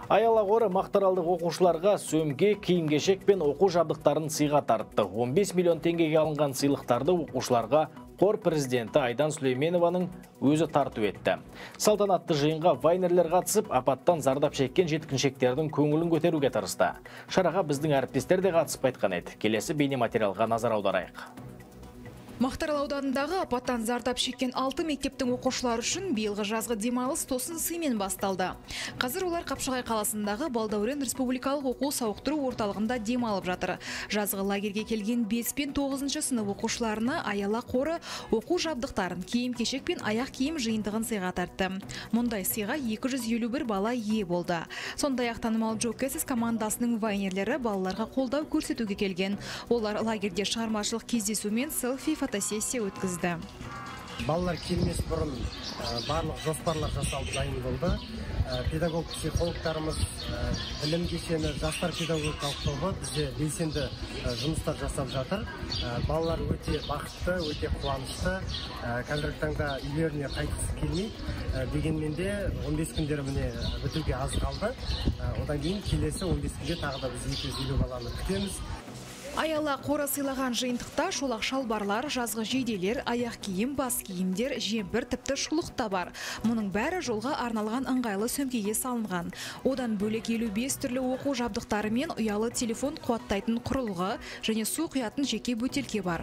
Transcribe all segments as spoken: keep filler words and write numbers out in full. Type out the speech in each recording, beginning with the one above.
Аяла қоры Мақтаралдық оқушыларға сөмге, киім-кешек пен оқу жабдықтарын сыйға тартты. он бес миллион теңгеге алынған сыйлықтарды оқушыларға қор президенті Айдан Сүлейменованың өзі тарту етті. Салтанатты жиынға вайнерлер қатысып, апаттан зардап шеккен жеткіншектердің көңілін көтеруге тырысты. Шараға біздің әріптестер де қатысып қайтқан еді. Келесі бейнематериалға назар аударайық. Мақтарал ауданындағы апаттан зардап шеккен алты мектептің оқушылары үшін биылғы жазғы демалыс тосын сыймен басталды. Қазір олар Қапшағай қаласындағы Балдәурен республикалық оқу сауықтыру орталығында демалып жатыр. Жазғы лагерге келген бес пен тоғызыншы сынып оқушыларына Аяла қоры оқу жабдықтарын, киім-кешек пен аяқ киім жиынтығын сыйға тартты. Мұндай сыйға екі жүз елу бір бала ие болды. Сондай-ақ танымал Джокесс командасының вайнерлері балаларға қолдау көрсетуге келген. Олар лагерде шығармашылық кездесу мен селфи фотосессия өткізді. Балалар келмес бұрын барлық жоспарлар жасалып дайын болды. Педагог психологтарымыз, білім кешені, жастар педагогикалық тобы бізде белсенді жұмыстар жасап жатыр. Балалар өте бақытты, өте қуанышты. Қазіргі таңда үйлеріне қайтқысы келмейді. Дегенмен де он бес күндері міне бітуге аз қалды. Одан кейін келесі он бес күнге тағы да біз екі жүз елу баланы күтеміз. Аяла қоры сыйлаған жиынтықта шолақ шалбарлар, жазғы жейделер, аяқ киім, бас киімдер, жемпір, тіпті шұлықта бар. Мұның бәрі жолға арналған ыңғайлы сөмкеге салынған. Одан бөлек елу бес түрлі оқу жабдықтары мен ұялы телефон қуаттайтын құрылғы және су құятын жеке бөтелке бар.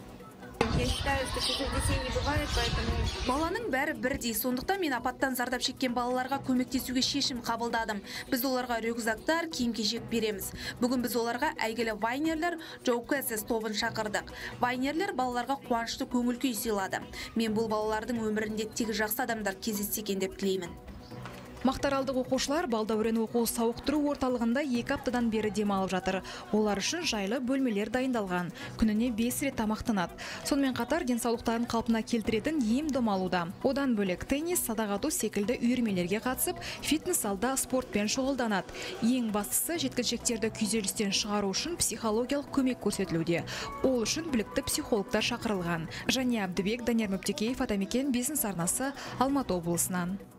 Я считаю, что чужих детей не бывает, поэтому... Баланың бәрі бірдей, сондықтан мен апаттан зардап шеккен балаларға көмектесуге шешім қабылдадым. Біз оларға рюкзактар, киім-кешек береміз. Бүгін біз оларға әйгілі вайнерлер Джокесс тобын шақырдық. Вайнерлер балаларға қуанышты көңіл күй сыйлады. Мен бұл балалардың өмірінде тек жақсы адамдар кездессе екен деп тілеймін. Мақтаралдық оқушылар Балдәурен оқу сауықтыру орталығында екі аптадан бері демалып жатыр. Олар үшін жайлы бөлмелер дайындалған. Күніне бес рет тамақтанады. Сонымен қатар денсаулықтарын қалпына келтіретін ем-дом алуда. Одан бөлек теннис, садақ ату секілді үйірмелерге қатысып, фитнес залда спортпен шұғылданады. Ең бастысы жеткіншектерді күйзелістен шығару үшін психологиялық көмек көрсетілуде. Ол үшін білікті психологтар шақырылған. Және Әбдібек, Данияр Мүптекеев, Атамекен бизнес арнасы, Алматы облысынан.